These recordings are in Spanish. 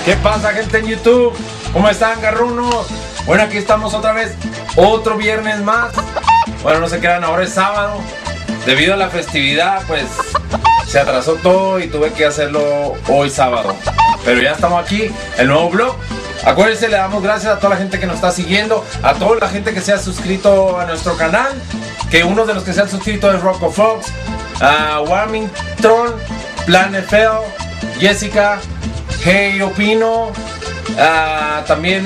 ¿Qué pasa, gente en YouTube? ¿Cómo están, garrunos? Bueno, aquí estamos otra vez, otro viernes más. Bueno, no se crean, ahora es sábado. Debido a la festividad, pues se atrasó todo y tuve que hacerlo hoy sábado. Pero ya estamos aquí, el nuevo vlog. Acuérdense, le damos gracias a toda la gente que nos está siguiendo, a toda la gente que se ha suscrito a nuestro canal. Que uno de los que se han suscrito es Rocco Fox, Warmington, Plan FL, Jessica, Hey Opino, también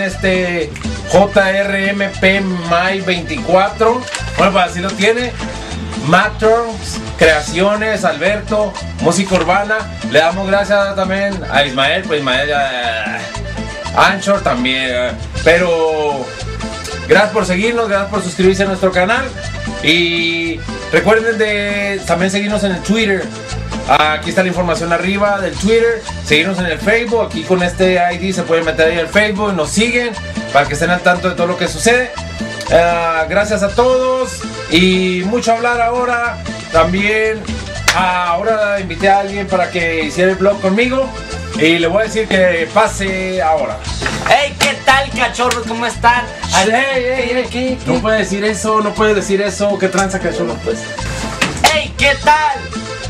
JRMP May 24, bueno, pues así lo tiene. Matrons Creaciones, Alberto, Música Urbana. Le damos gracias también a Ismael, pues Ismael Anchor también, pero gracias por seguirnos, gracias por suscribirse a nuestro canal. Y recuerden de también seguirnos en el Twitter. Aquí está la información arriba del Twitter. Seguirnos en el Facebook. Aquí con este ID se pueden meter ahí al Facebook y nos siguen para que estén al tanto de todo lo que sucede. Gracias a todos. Y mucho hablar ahora. También ahora invité a alguien para que hiciera el vlog conmigo. Y le voy a decir que pase ahora. Hey, ¿qué tal, cachorros? ¿Cómo están? ¿Qué? No puedes decir eso, no puedes decir eso. ¿Qué tranza, cachorros? Pues. Hey, ¿qué tal?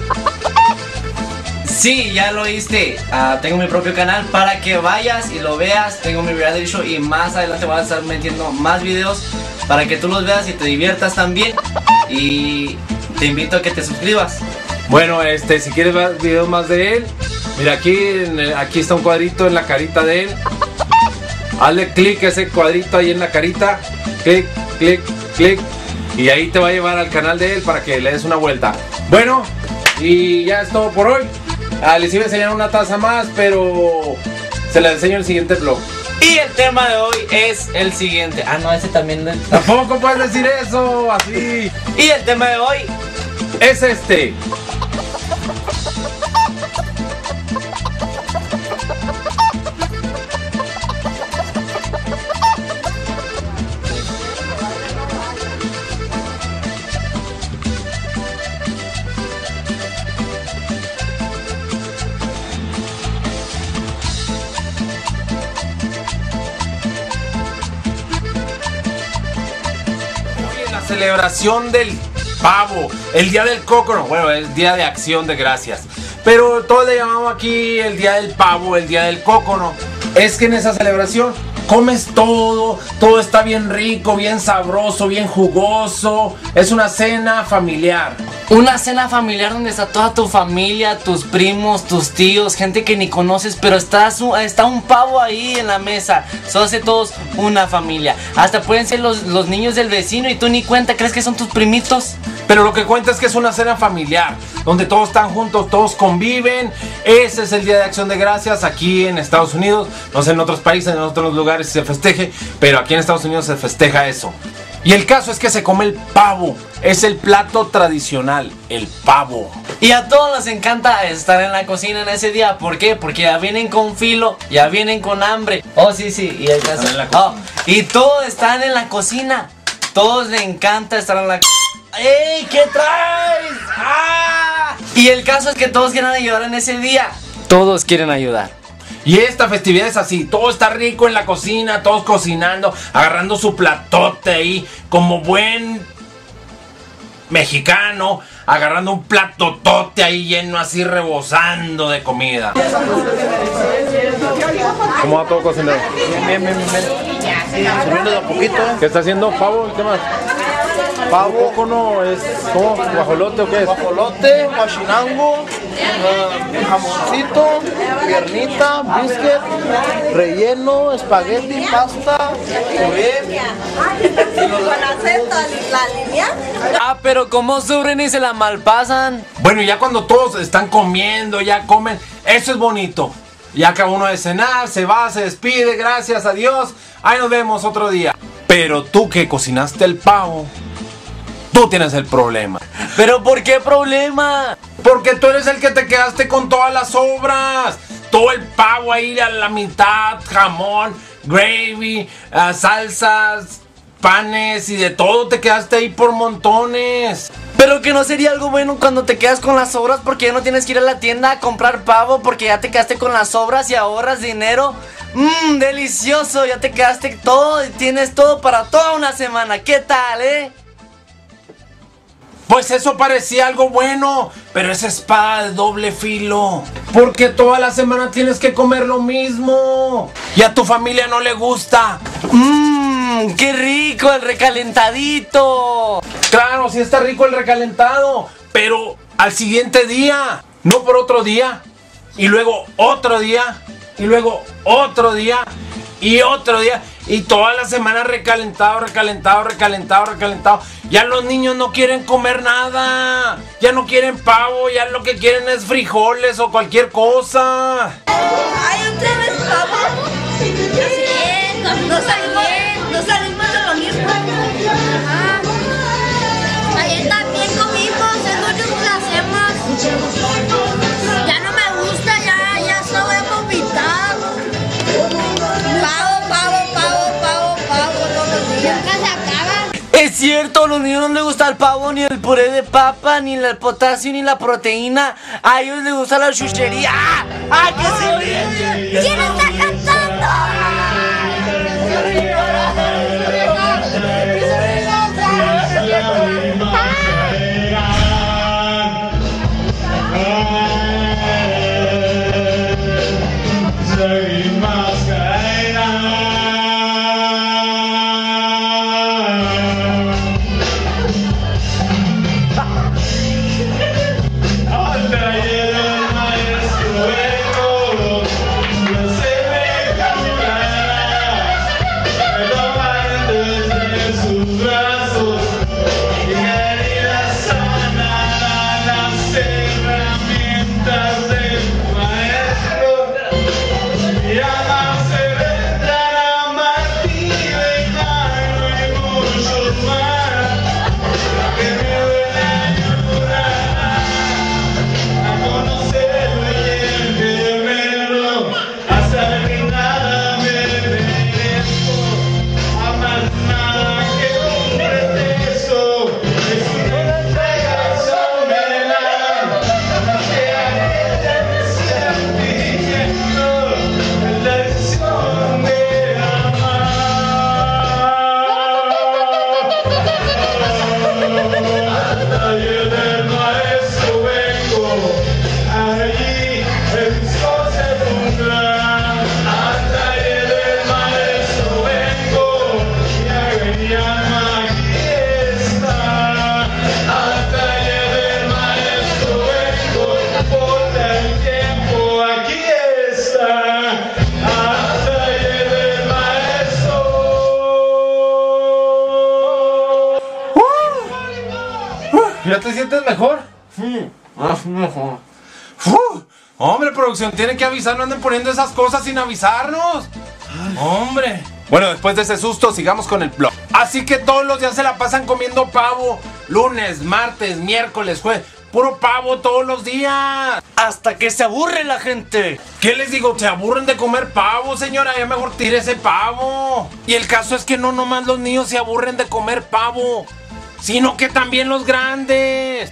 Sí, ya lo oíste. Tengo mi propio canal para que vayas y lo veas. Tengo mi reality show y más adelante voy a estar metiendo más videos para que tú los veas y te diviertas también. Y te invito a que te suscribas. Bueno, si quieres ver videos más de él, mira aquí está un cuadrito en la carita de él. Hazle clic a ese cuadrito ahí en la carita. Clic, clic, clic. Y ahí te va a llevar al canal de él para que le des una vuelta. Bueno, y ya es todo por hoy. Les iba a enseñar una taza más, pero se la enseño en el siguiente vlog. Y el tema de hoy es el siguiente. No, ese también no. Tampoco puedes decir eso, así. Y el tema de hoy es celebración del pavo, el día del cócono, bueno, el día de acción de gracias, pero todos le llamamos aquí el día del pavo, el día del cócono. Es que en esa celebración comes todo está bien rico, bien sabroso, bien jugoso. Es una cena familiar. Una cena familiar donde está toda tu familia, tus primos, tus tíos, gente que ni conoces, pero está un pavo ahí en la mesa. Eso hace todos una familia. Hasta pueden ser los niños del vecino y tú ni cuenta, ¿crees que son tus primitos? Pero lo que cuenta es que es una cena familiar, donde todos están juntos, todos conviven. Ese es el Día de Acción de Gracias aquí en Estados Unidos. No sé en otros países, en otros lugares se festeje, pero aquí en Estados Unidos se festeja eso. Y el caso es que se come el pavo. Es el plato tradicional, el pavo. Y a todos les encanta estar en la cocina en ese día. ¿Por qué? Porque ya vienen con filo, ya vienen con hambre. Oh, sí. Y el caso, y todos están en la cocina. Todos les encanta estar en la cocina. ¡Ey! ¿Qué traes? Y el caso es que todos quieren ayudar en ese día. Todos quieren ayudar. Y esta festividad es así, todo está rico en la cocina, todos cocinando, agarrando su platote ahí, como buen mexicano, agarrando un platotote ahí lleno así, rebosando de comida. ¿Cómo va todo cocinero? Bien. Subiendo de a poquito. ¿Qué está haciendo? ¿Pavo? ¿Qué más? Pavo. ¿Cómo es? ¿Cómo? ¿Guajolote o qué es? Guajolote, guachinango, jamoncito, piernita, brisket, relleno, espagueti, pasta, puré. ¿Con acento la línea? Pero ¿cómo sufren y se la malpasan? Bueno, ya cuando todos están comiendo, ya comen, eso es bonito. Ya acaba uno de cenar, se va, se despide, gracias a Dios. Ahí nos vemos otro día. Pero tú que cocinaste el pavo, tú tienes el problema. ¿Pero por qué problema? Porque tú eres el que te quedaste con todas las sobras. Todo el pavo ahí a la mitad, jamón, gravy, salsas, panes y de todo, te quedaste ahí por montones. Pero que no sería algo bueno cuando te quedas con las sobras, porque ya no tienes que ir a la tienda a comprar pavo, porque ya te quedaste con las sobras y ahorras dinero. Delicioso, ya te quedaste todo y tienes todo para toda una semana. ¿Qué tal, Pues eso parecía algo bueno, pero es espada de doble filo. Porque toda la semana tienes que comer lo mismo. Y a tu familia no le gusta. ¡Qué rico el recalentadito! Claro, sí está rico el recalentado, pero al siguiente día, no por otro día. Y luego otro día, y luego otro día, y otro día. Y toda la semana recalentado, recalentado, recalentado, recalentado. Ya los niños no quieren comer nada. Ya no quieren pavo, ya lo que quieren es frijoles o cualquier cosa. ¿Hay otra vez pavo? No salimos de lo mismo. Ayer también comimos, es lo único que hacemos. Ya no me gusta, ya se voy a vomitar. Pavo, todos los días. Nunca se acaba. Es cierto, a los niños no les gusta el pavo, ni el puré de papa, ni el potasio, ni la proteína. A ellos les gusta la chuchería. ¡Ah, que se oye! ¿Quién está cantando? ¿Ya te sientes mejor? Mejor. Hombre, producción, tiene que avisar, no anden poniendo esas cosas sin avisarnos. Hombre. Bueno, después de ese susto, sigamos con el blog. Así que todos los días se la pasan comiendo pavo. Lunes, martes, miércoles, jueves. Puro pavo todos los días. Hasta que se aburre la gente. ¿Qué les digo? ¿Se aburren de comer pavo, señora? Ya mejor tire ese pavo. Y el caso es que no nomás los niños se aburren de comer pavo, sino que también los grandes.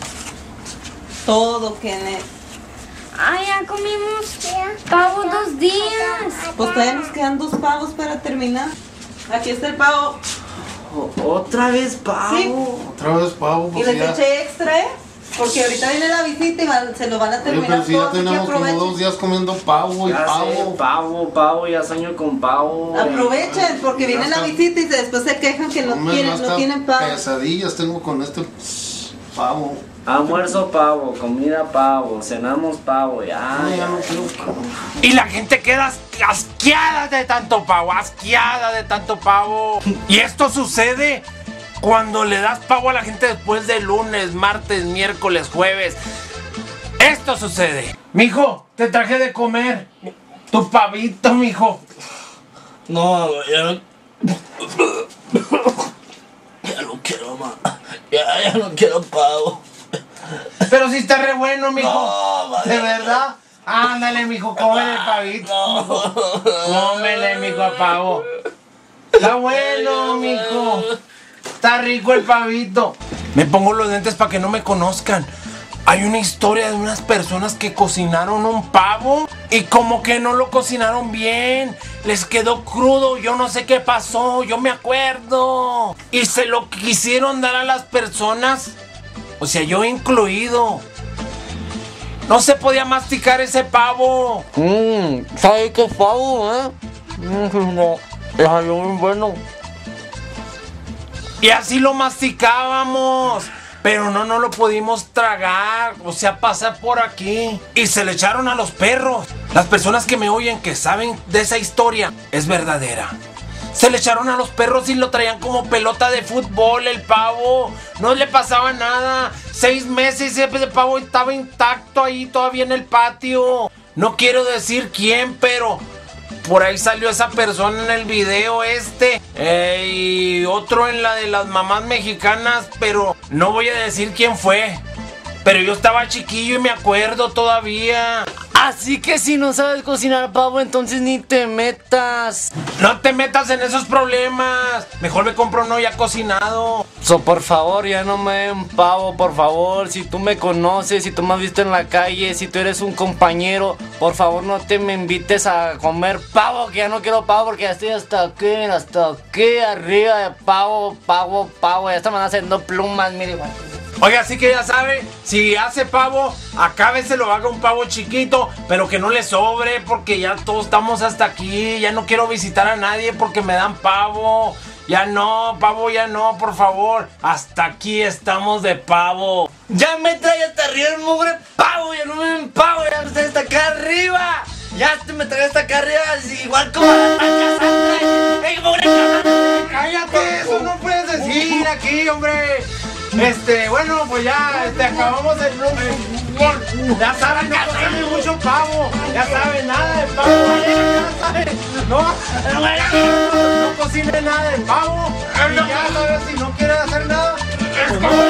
Todo, Kenneth. Ay, ya comimos pavo 2 días. Pues todavía nos quedan 2 pavos para terminar. Aquí está el pavo. Otra vez pavo. Sí. Otra vez pavo, Y pues les ya. eché extra, porque ahorita viene la visita y se lo van a Oye, terminar pero si ya todo, así que tenemos como aprovechen. 2 días comiendo pavo y Ya sé, pavo. pavo, ya sueño con pavo. Aprovechen, porque viene la visita y después se quejan que no tienen pavo. Pesadillas tengo con este pavo. Almuerzo pavo, comida pavo, cenamos pavo, ya. Ay, ya no quiero pavo. Y la gente queda asqueada de tanto pavo, asqueada de tanto pavo. Y esto sucede cuando le das pavo a la gente después de lunes, martes, miércoles, jueves. Esto sucede. Mijo, te traje de comer. Tu pavito, mijo. No, ya no. Ya no quiero más. Ya no quiero pavo. Pero si está re bueno, mijo. No, madre. ¿De verdad? Ándale, mijo, cómele el pavito. Cómele, mijo, a pavo. Está bueno, mijo. Está rico el pavito. Me pongo los lentes para que no me conozcan. Hay una historia de unas personas que cocinaron un pavo y como que no lo cocinaron bien. Les quedó crudo, yo no sé qué pasó, yo me acuerdo. Y se lo quisieron dar a las personas, o sea, yo incluido. No se podía masticar ese pavo. ¿Sabe qué pavo, No, salió muy bueno. Y así lo masticábamos. Pero no lo pudimos tragar, o sea, pasar por aquí. Y se le echaron a los perros. Las personas que me oyen, que saben de esa historia, es verdadera. Se le echaron a los perros y lo traían como pelota de fútbol el pavo. No le pasaba nada. 6 meses y ese pavo estaba intacto ahí todavía en el patio. No quiero decir quién, pero por ahí salió esa persona en el video y otro en la de las mamás mexicanas, pero no voy a decir quién fue. Pero yo estaba chiquillo y me acuerdo todavía. Así que si no sabes cocinar pavo, entonces ni te metas. No te metas en esos problemas. Mejor me compro uno ya cocinado. Por favor, ya no me den pavo, por favor. Si tú me conoces, si tú me has visto en la calle, si tú eres un compañero, por favor no te me invites a comer pavo, que ya no quiero pavo porque ya estoy hasta aquí arriba de pavo. Ya están haciendo plumas, mire. Oiga, así que ya sabe, si hace pavo, acábeselo, haga un pavo chiquito, pero que no le sobre, porque ya todos estamos hasta aquí. Ya no quiero visitar a nadie porque me dan pavo. Ya no, pavo, ya no, por favor. Hasta aquí estamos de pavo. Ya me trae hasta arriba el mugre pavo, ya no me ven pavo, ya me trae hasta acá arriba. Ya me trae hasta acá arriba, igual como la talla Sandra. ¡Ey, mugre! ¡Cállate! Eso no puedes decir aquí, hombre. Bueno, pues ya, acabamos de... Ya saben, no cocinen mucho pavo. Ya saben, nada de pavo. Ya saben, no cocinen nada de pavo. Y ya sabes, si no quieren hacer nada, pues no.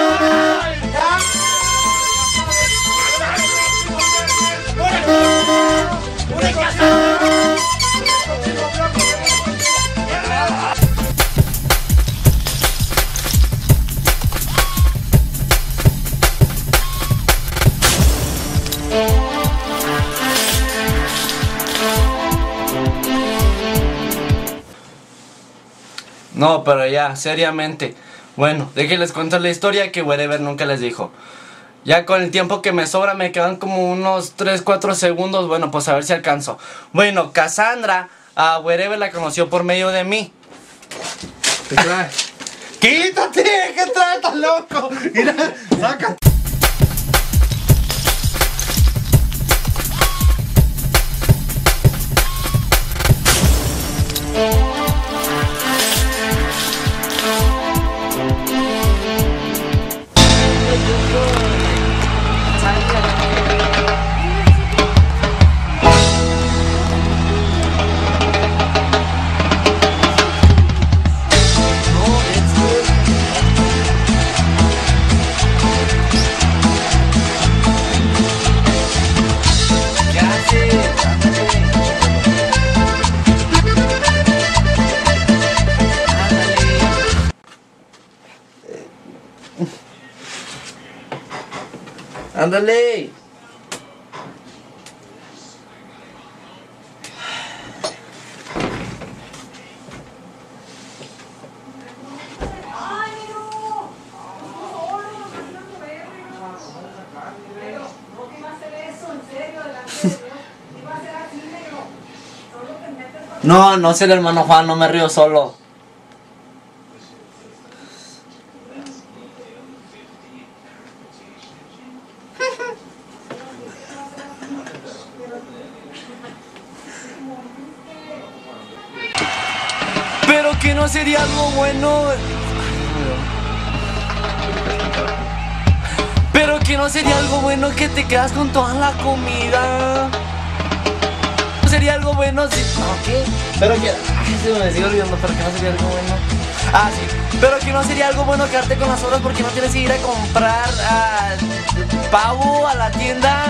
No, pero ya, seriamente. Bueno, déjenles cuento la historia que Wherever nunca les dijo. Ya con el tiempo que me sobra me quedan como unos 3-4 segundos. Bueno, pues a ver si alcanzo. Bueno, Cassandra a Wherever la conoció por medio de mí. ¿Qué trae? ¡Quítate! ¿Qué trae tan loco? Mira, saca. ¡Ándale! No, no soy el hermano Juan, no me río solo. Pero que no sería algo bueno. Pero que no sería algo bueno que te quedas con toda la comida. No sería algo bueno si... ¿No qué? Pero que... Ay, se me sigue olvidando, pero que no sería algo bueno. Ah, sí. Pero que no sería algo bueno quedarte con las sobras porque no tienes que ir a comprar pavo a la tienda.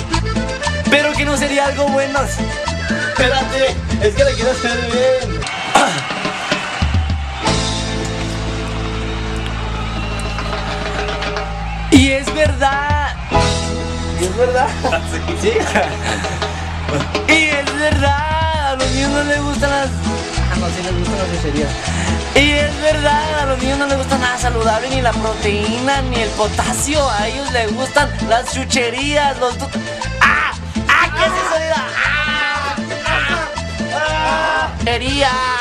Pero que no sería algo bueno. Espérate, es que le quiero hacer bien. Y es verdad. Y es verdad. Sí. Y es verdad. A los niños no les gustan las... no, sí les gustan las chucherías. Y es verdad, a los niños no les gusta nada saludable, ni la proteína, ni el potasio. A ellos les gustan las chucherías, los... ¡Ah! ¡Ah! ¿Qué es eso? ¡Ah! ¡Ah! ¡Ah! ¡Chuchería!